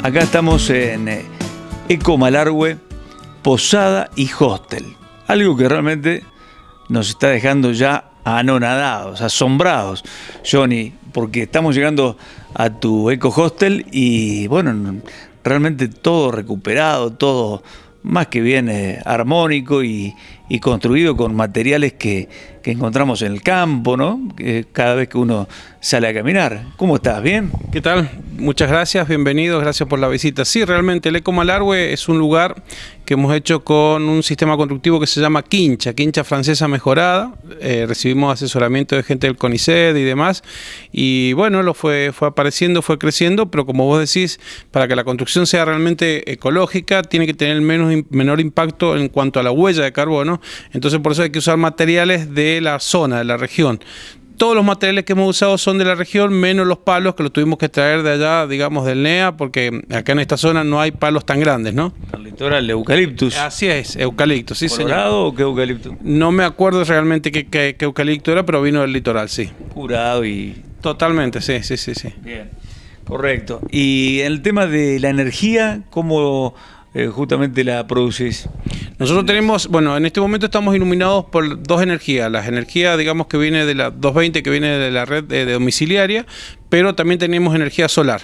Acá estamos en Eco Malargüe, Posada y Hostel. Algo que realmente nos está dejando ya anonadados, asombrados, Johnny, porque estamos llegando a tu Eco Hostel y bueno, realmente todo recuperado, todo más que bien armónico y construido con materiales que encontramos en el campo, ¿no? Cada vez que uno sale a caminar. ¿Cómo estás? ¿Bien? ¿Qué tal? Muchas gracias, bienvenidos, gracias por la visita. Sí, realmente el Eco Malargüe es un lugar que hemos hecho con un sistema constructivo que se llama quincha francesa mejorada. Recibimos asesoramiento de gente del CONICET y demás, y bueno, lo fue apareciendo, fue creciendo, pero como vos decís, para que la construcción sea realmente ecológica, tiene que tener menor impacto en cuanto a la huella de carbono. Entonces por eso hay que usar materiales de la zona, de la región. Todos los materiales que hemos usado son de la región, menos los palos que los tuvimos que traer de allá, digamos, del NEA, porque acá en esta zona no hay palos tan grandes, ¿no? El litoral, eucaliptus. Así es, eucalipto, sí, señor. ¿Colorado o qué eucalipto? No me acuerdo realmente qué eucalipto era, pero vino del litoral, sí. Curado y... Totalmente, sí. Bien, correcto. Y el tema de la energía, ¿cómo justamente la producís? Nosotros tenemos, bueno, en este momento estamos iluminados por dos energías. La energía, digamos, que viene de la 220, que viene de la red de domiciliaria, pero también tenemos energía solar.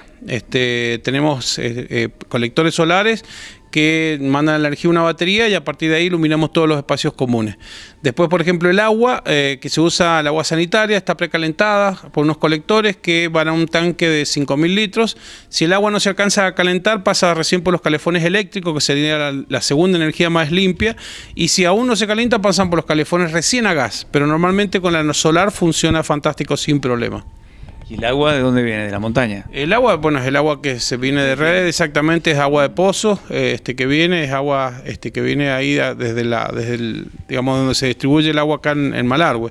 Tenemos colectores solares que mandan la energía a una batería y a partir de ahí iluminamos todos los espacios comunes. Después, por ejemplo, el agua, que se usa, el agua sanitaria, está precalentada por unos colectores que van a un tanque de 5.000 litros. Si el agua no se alcanza a calentar, pasa recién por los calefones eléctricos, que sería la segunda energía más limpia, y si aún no se calienta, pasan por los calefones recién a gas, pero normalmente con la solar funciona fantástico sin problema. ¿Y el agua de dónde viene? ¿De la montaña? El agua, bueno, es el agua que se viene de red, exactamente, es agua de pozo, que viene, es agua que viene ahí desde el, digamos, donde se distribuye el agua acá en Malargüe.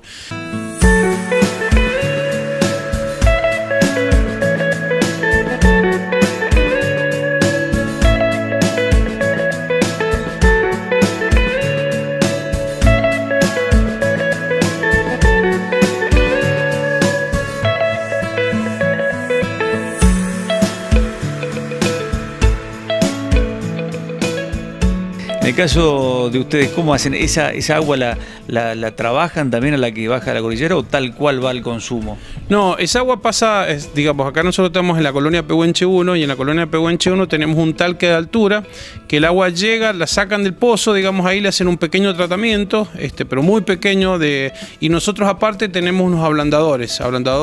En el caso de ustedes, ¿cómo hacen? ¿Esa agua la trabajan también a la que baja la cordillera o tal cual va al consumo? No, esa agua pasa, digamos, acá nosotros estamos en la colonia Pehuenche 1 y en la colonia Pehuenche 1 tenemos un talque de altura que el agua llega, la sacan del pozo, digamos, ahí le hacen un pequeño tratamiento, pero muy pequeño, y nosotros aparte tenemos unos ablandadores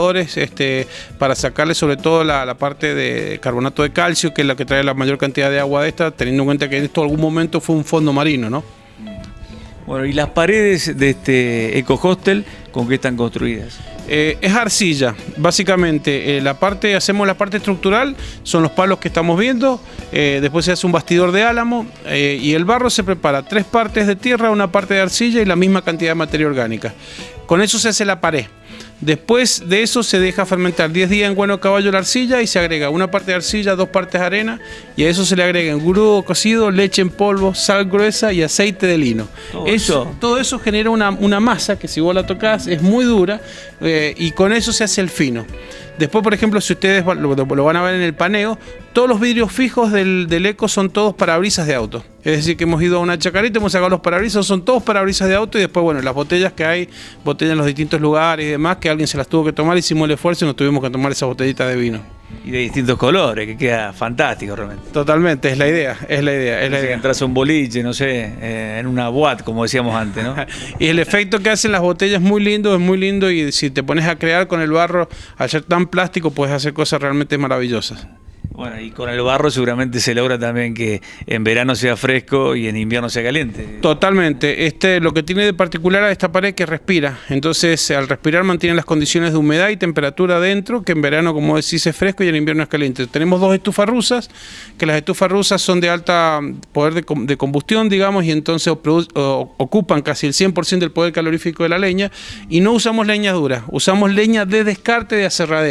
para sacarle sobre todo la parte de carbonato de calcio, que es la que trae la mayor cantidad de agua de esta, teniendo en cuenta que esto en algún momento fue un fondo marino, ¿no? Bueno, ¿y las paredes de este Eco Hostel con qué están construidas? Es arcilla, básicamente. Hacemos la parte estructural, son los palos que estamos viendo, después se hace un bastidor de álamo y el barro se prepara 3 partes de tierra, 1 parte de arcilla y la misma cantidad de materia orgánica. Con eso se hace la pared. Después de eso se deja fermentar 10 días en Bueno Caballo la arcilla y se agrega 1 parte de arcilla, 2 partes de arena y a eso se le agrega engrudo cocido, leche en polvo, sal gruesa y aceite de lino. Todo eso genera una masa que si vos la tocás es muy dura y con eso se hace el fino. Después, por ejemplo, si ustedes lo van a ver en el paneo, todos los vidrios fijos del Eco son todos parabrisas de auto. Es decir, que hemos ido a una chacarita, hemos sacado los parabrisas, son todos parabrisas de auto y después, bueno, las botellas que hay, botellas en los distintos lugares y demás, que alguien se las tuvo que tomar, hicimos el esfuerzo y nos tuvimos que tomar esa botellita de vino. Y de distintos colores, que queda fantástico realmente. Totalmente, es la idea. Que entras a un boliche, no sé, en una boate, como decíamos antes, ¿no? Y el efecto que hacen las botellas es muy lindo y si te pones a crear con el barro, al ser tan plástico, puedes hacer cosas realmente maravillosas. Bueno, y con el barro seguramente se logra también que en verano sea fresco y en invierno sea caliente. Totalmente. Lo que tiene de particular a esta pared es que respira. Entonces, al respirar mantiene las condiciones de humedad y temperatura dentro, que en verano, como decís, es fresco y en invierno es caliente. Tenemos 2 estufas rusas, que las estufas rusas son de alta poder de combustión, digamos, y entonces ocupan casi el 100% del poder calorífico de la leña, y no usamos leña dura, usamos leña de descarte de aserradero.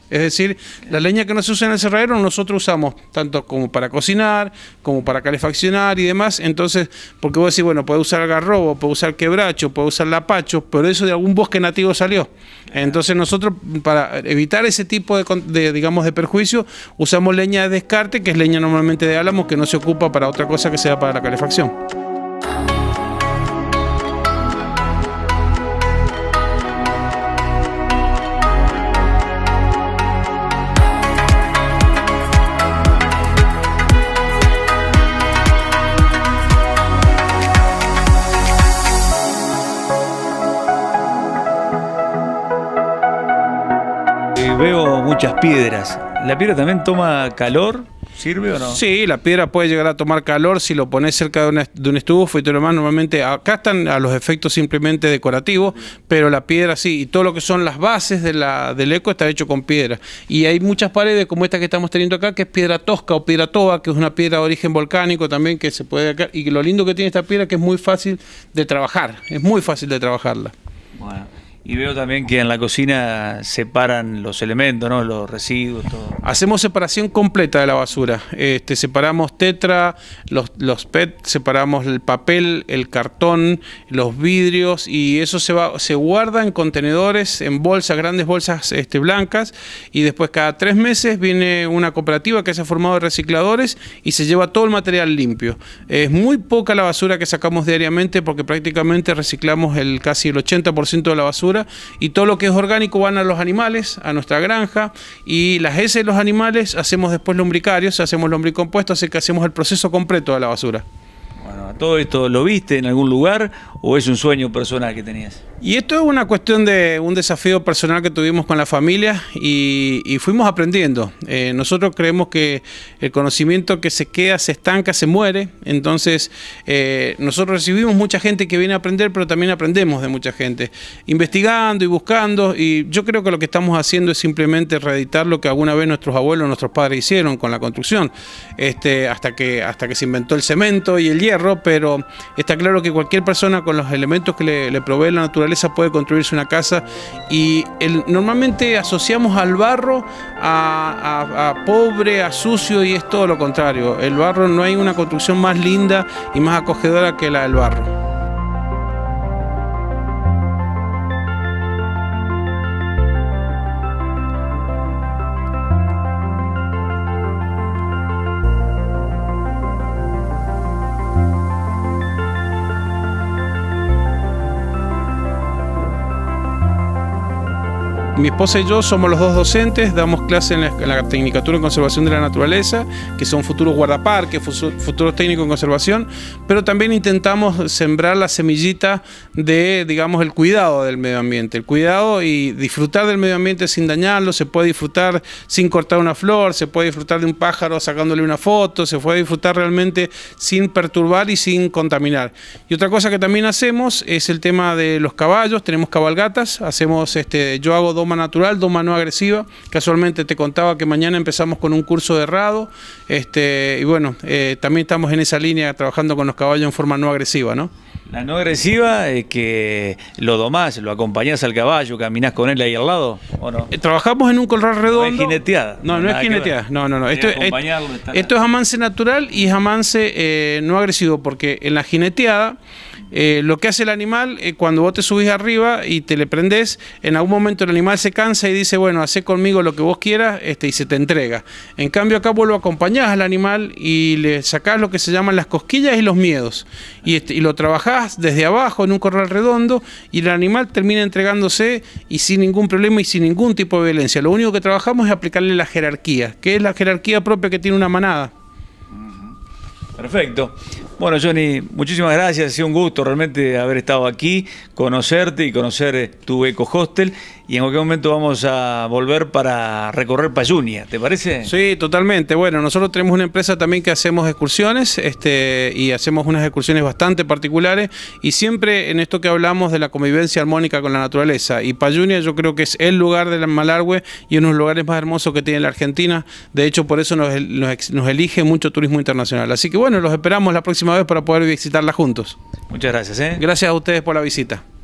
Es decir, la leña que no se usa en el aserradero nosotros usamos tanto como para cocinar, como para calefaccionar y demás. Entonces, porque vos decís, bueno, puede usar algarrobo, puede usar quebracho, puede usar lapacho, pero eso de algún bosque nativo salió. Entonces nosotros, para evitar ese tipo digamos, de perjuicio, usamos leña de descarte, que es leña normalmente de álamos, que no se ocupa para otra cosa que sea para la calefacción. Veo muchas piedras. ¿La piedra también toma calor? ¿Sirve o no? Sí, la piedra puede llegar a tomar calor si lo pones cerca de un estufa y todo lo demás. Normalmente acá están a los efectos simplemente decorativos, pero la piedra sí, y todo lo que son las bases del eco está hecho con piedra. Y hay muchas paredes como esta que estamos teniendo acá, que es piedra tosca o piedra toba, que es una piedra de origen volcánico también, que se puede acá. Y lo lindo que tiene esta piedra es que es muy fácil de trabajar, es muy fácil de trabajarla. Bueno. Y veo también que en la cocina separan los elementos, ¿no? Los residuos, todo. Hacemos separación completa de la basura. Separamos tetra, los PET, separamos el papel, el cartón, los vidrios, y eso se guarda en contenedores, en bolsas, grandes bolsas blancas, y después cada 3 meses viene una cooperativa que se ha formado de recicladores y se lleva todo el material limpio. Es muy poca la basura que sacamos diariamente porque prácticamente reciclamos casi el 80% de la basura. Y todo lo que es orgánico van a los animales, a nuestra granja, y las heces de los animales hacemos después lombricarios, hacemos lombricompuesto, así que hacemos el proceso completo de la basura. Bueno, ¿todo esto lo viste en algún lugar o es un sueño personal que tenías? Y esto es una cuestión de un desafío personal que tuvimos con la familia y fuimos aprendiendo. Nosotros creemos que el conocimiento que se queda, se estanca, se muere. Entonces, nosotros recibimos mucha gente que viene a aprender, pero también aprendemos de mucha gente. Investigando y buscando, y yo creo que lo que estamos haciendo es simplemente reeditar lo que alguna vez nuestros abuelos, nuestros padres hicieron con la construcción, hasta que se inventó el cemento y el hierro, pero está claro que cualquier persona con los elementos que le provee la naturaleza puede construirse una casa, y normalmente asociamos al barro a pobre, a sucio, y es todo lo contrario. El barro, no hay una construcción más linda y más acogedora que la del barro. Mi esposa y yo somos los dos docentes, damos clases en la Tecnicatura en Conservación de la Naturaleza, que son futuros guardaparques, futuros técnicos en conservación, pero también intentamos sembrar la semillita de, digamos, el cuidado del medio ambiente, el cuidado y disfrutar del medio ambiente sin dañarlo. Se puede disfrutar sin cortar una flor, se puede disfrutar de un pájaro sacándole una foto, se puede disfrutar realmente sin perturbar y sin contaminar. Y otra cosa que también hacemos es el tema de los caballos. Tenemos cabalgatas, hacemos, yo hago doma natural, doma no agresiva. Casualmente te contaba que mañana empezamos con un curso de herrado, y bueno, también estamos en esa línea trabajando con los caballos en forma no agresiva, ¿no? La no agresiva es que lo domás, lo acompañás al caballo, caminás con él ahí al lado, ¿o no? Trabajamos en un corral redondo. No es jineteada. No es jineteada. No. Esto es amance natural y es amance no agresivo, porque en la jineteada lo que hace el animal, cuando vos te subís arriba y te le prendés, en algún momento el animal se cansa y dice, bueno, hacé conmigo lo que vos quieras, y se te entrega. En cambio acá vos lo acompañás al animal y le sacás lo que se llaman las cosquillas y los miedos, y lo trabajás desde abajo en un corral redondo, y el animal termina entregándose y sin ningún problema y sin ningún tipo de violencia. Lo único que trabajamos es aplicarle la jerarquía, que es la jerarquía propia que tiene una manada. Perfecto. Bueno, Johnny, muchísimas gracias. Ha sido un gusto realmente haber estado aquí, conocerte y conocer tu Eco Hostel. Y en cualquier momento vamos a volver para recorrer Payunia, ¿te parece? Sí, totalmente. Bueno, nosotros tenemos una empresa también que hacemos excursiones, y hacemos unas excursiones bastante particulares, y siempre en esto que hablamos de la convivencia armónica con la naturaleza. Y Payunia yo creo que es el lugar del Malargüe y uno de los lugares más hermosos que tiene la Argentina. De hecho, por eso nos elige mucho turismo internacional. Así que bueno, los esperamos la próxima vez para poder visitarla juntos. Muchas gracias. Gracias a ustedes por la visita.